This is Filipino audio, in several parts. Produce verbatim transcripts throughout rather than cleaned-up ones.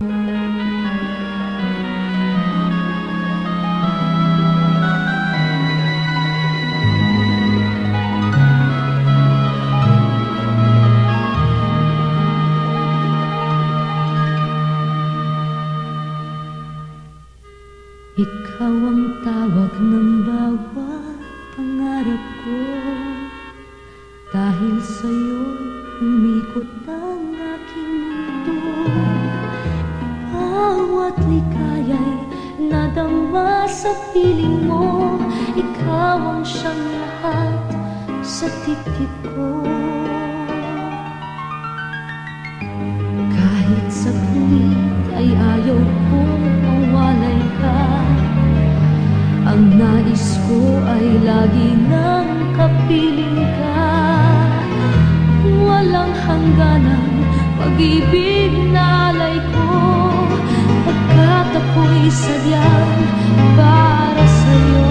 Ikaw ang tawag ng bawat pangarap ko. Dahil sa'yo'y umikot ang aking mundo. Bawat likaya'y nadama sa piling mo. Ikaw ang siyang lahat sa tip-tip ko. Kahit saglit ay ayaw kong mawalay ka. Ang nais ko ay lagi nang kapiling ka. Walang hangganang pag-ibig na alay ko, pagkat ako'y sadyang para sa'yo.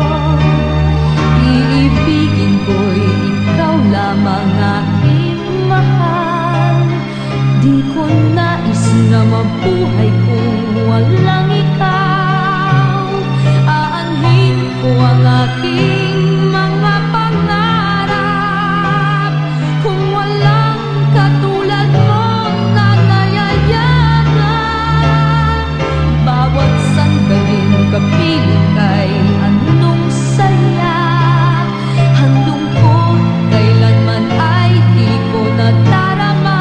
Iibigin ko'y ikaw lamang aking mahal. Di ko nais na mabuhay kung walang ikaw. Aanhin ko ang aking mga pangarap kung walang katulad mong nanayayaman. Bawat sandaling kapiling kay anong saya. Handong ko kailanman ay di ko nadarama.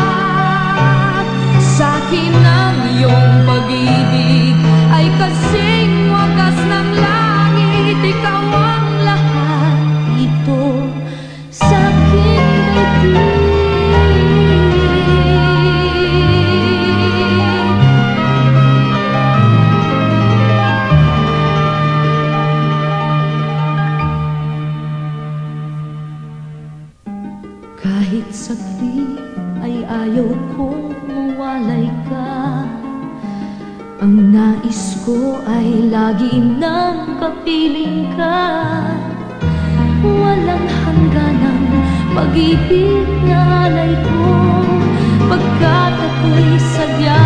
Sa'kin ang iyong pag-ibig ay kasing wagas ng langit. Ikaw ang lahat dito sa'king daigdig. Kahit saglit ay ayaw kong mawalay ka. Ang nais ko ay lagi nang kapiling ka. Walang hangganang pag-ibig na alay ko, pagkat ako'y sadya